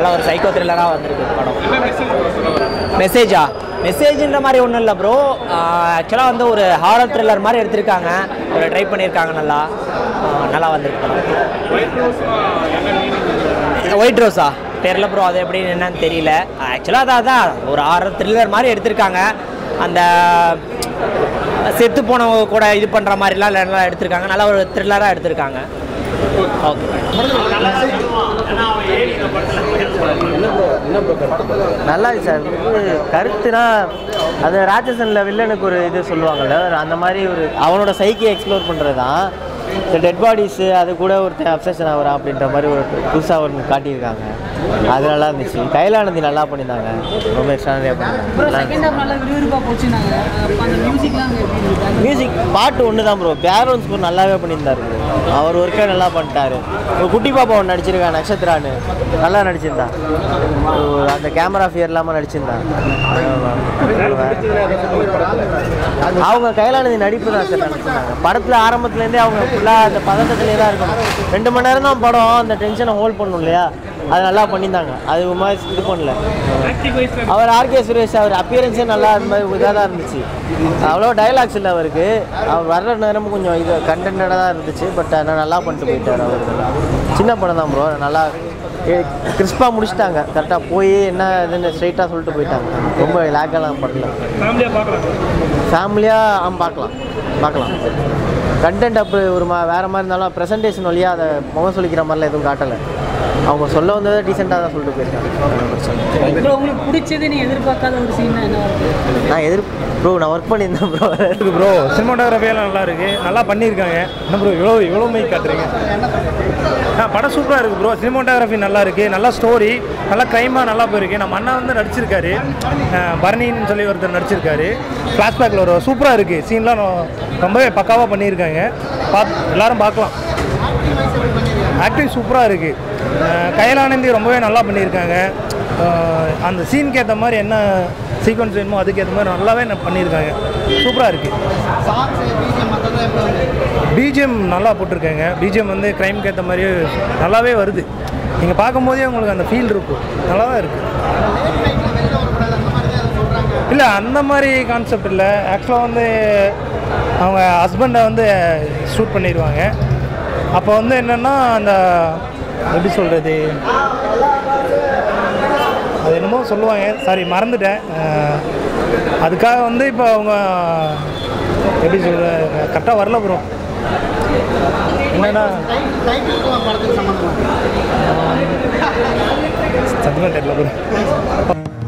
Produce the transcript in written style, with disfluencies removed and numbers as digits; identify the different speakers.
Speaker 1: நல்ல ஒரு சைக்கோ த்ரில்லராக வந்திருக்கு படம். மெசேஜ்ன்ற மாதிரி ஒன்றும் இல்லை ப்ரோ. ஆக்சுவலாக வந்து ஒரு ஹாரர் த்ரில்லர் மாதிரி எடுத்திருக்காங்க, ஒரு ட்ரை பண்ணியிருக்காங்க, நல்லா வந்திருக்கு படம். ஒயிட் ரோஸா தெரியல ப்ரோ, அது எப்படி என்னன்னு தெரியல. ஆக்சுவலாக அதான் ஒரு ஹாரர் த்ரில்லர் மாதிரி எடுத்திருக்காங்க. அந்த செத்து போனவங்க கூட இது பண்ணுற மாதிரிலாம் நல்லா எடுத்திருக்காங்க, நல்லா ஒரு த்ரில்லராக எடுத்திருக்காங்க. ஓகே,
Speaker 2: நல்லா இருக்கு சார். கருத்துனா அது ராட்சசனில் வில்லனுக்கு ஒரு இது சொல்லுவாங்கள்ல, அந்த மாதிரி ஒரு அவனோட சைக்கியை எக்ஸ்ப்ளோர் பண்ணுறது தான். இந்த டெட் பாடிஸு அது கூட ஒருத்தன் அப்சஷன் ஆகிறான் அப்படின்ற மாதிரி ஒரு புதுசாக ஒன்று காட்டியிருக்காங்க. அது நல்லா இருந்துச்சு. கைலானந்தி நல்லா பண்ணியிருந்தாங்க, ரொம்ப எக்ஸ்ட்ரானரியாக பண்ணியிருந்தாங்க. மியூசிக் பாட்டு ஒன்று தான் ப்ரோ. பேக்ரவுண்ட் ஸ்கோர் நல்லாவே பண்ணியிருந்தாரு. அவர் ஒர்க்கே நல்லா பண்ணிட்டாரு. ஒரு குட்டி பாப்பா ஒன்று நடிச்சிருக்கான், நட்சத்திரான்னு, நல்லா நடிச்சிருந்தான். அந்த கேமரா ஃபியர் இல்லாமல் நடிச்சிருந்தான். அவங்க கைலானந்தி நடிப்பு தான் சார் நடிச்சிருந்தாங்க. படத்தில் ஆரம்பத்துலேருந்தே அவங்க ஃபுல்லாக அந்த பதட்டத்துலேயே தான் இருக்கணும். 2 மணி நேரம் தான் படம், அந்த டென்ஷனை ஹோல்ட் பண்ணணும் இல்லையா, அது நல்லா பண்ணியிருந்தாங்க. அது மாதிரி இது பண்ணல. அவர் ஆர்கே சுரேஷ் அவர் அப்பியரன்ஸே நல்லா அது மாதிரி இதாக தான் இருந்துச்சு. அவ்வளோ டைலாக்ஸ் இல்லை அவருக்கு. அவர் வர்ற நேரமும் கொஞ்சம் இது கண்டென்டாக தான் இருந்துச்சு. பட் ஆனால் நல்லா பண்ணிட்டு போயிட்டார். அவர் சின்ன படம் தான் ப்ரோ, நல்லா கிறிஸ்பாக முடிச்சிட்டாங்க. கரெக்டாக போய் என்ன இதுன்னு ஸ்ட்ரைட்டாக சொல்லிட்டு போயிட்டாங்க. ரொம்ப லேக்கெல்லாம் பண்ணல. ஃபேமிலியாக பார்க்கலாம். கண்டென்ட் அப்போ ஒரு வேறு மாதிரி இருந்தாலும் ப்ரெசன்டேஷன் வழியாக அதை முகம் சொல்லிக்கிற மாதிரிலாம் எதுவும் காட்டலை. அவங்க சொல்ல வந்ததை டீசெண்டாக தான் சொல்லிட்டு போயிருக்காங்க.
Speaker 3: உங்களுக்கு பிடிச்சது நீ எதிர்பார்க்காத ஒரு சீன் என்ன?
Speaker 2: நான் ஒர்க் பண்ணியிருந்தேன் ப்ரோ.
Speaker 4: இருக்கு ப்ரோ. சினிமாட்டோகிராஃபியெல்லாம் நல்லா இருக்குது, நல்லா பண்ணியிருக்காங்க. என்ன ப்ரோ இவ்வளோ மைக் காட்டுறீங்க? படம் சூப்பராக இருக்குது ப்ரோ. சினிமாட்டோகிராஃபி நல்லா இருக்குது, நல்லா ஸ்டோரி, நல்லா க்ரைமாக நல்லா போயிருக்கு. நம்ம அண்ணா வந்து நடிச்சிருக்காரு, பரணின்னு சொல்லி ஒருத்தர் நடிச்சிருக்காரு. ஃப்ளாஷ்பேக்கில் ஒரு சூப்பராக இருக்குது. சீன்லாம் ரொம்பவே பக்காவாக பண்ணியிருக்காங்க. எல்லோரும் பார்க்கலாம். ஆக்டிங் சூப்பராக இருக்குது. கைலானந்தி ரொம்பவே நல்லா பண்ணியிருக்காங்க. அந்த சீனுக்கு ஏற்ற மாதிரி என்ன சீக்வன்ஸ் வேணுமோ அதுக்கேற்ற மாதிரி நல்லாவே பண்ணியிருக்காங்க. சூப்பராக இருக்குது. பிஜிஎம் நல்லா போட்டிருக்காங்க. பிஜிஎம் வந்து க்ரைம்க்கு ஏற்ற மாதிரியே நல்லாவே வருது. நீங்கள் பார்க்கும்போதே உங்களுக்கு அந்த ஃபீல் இருக்கும், நல்லா தான் இருக்குது. இல்லை அந்த மாதிரி கான்செப்ட் இல்லை. ஆக்சுவலாக வந்து அவங்க ஹஸ்பண்டை வந்து ஷூட் பண்ணிடுவாங்க. அப்போ வந்து என்னென்னா அந்த எப்படி சொல்கிறது, அது என்னமோ சொல்லுவாங்க, சாரி மறந்துட்டேன். அதுக்காக வந்து இப்போ அவங்க எப்படி சொல்கிற கரெக்டாக வரல ப்ரோ. என்னன்னா சத்தியமாக தெரியல ப்ரோ.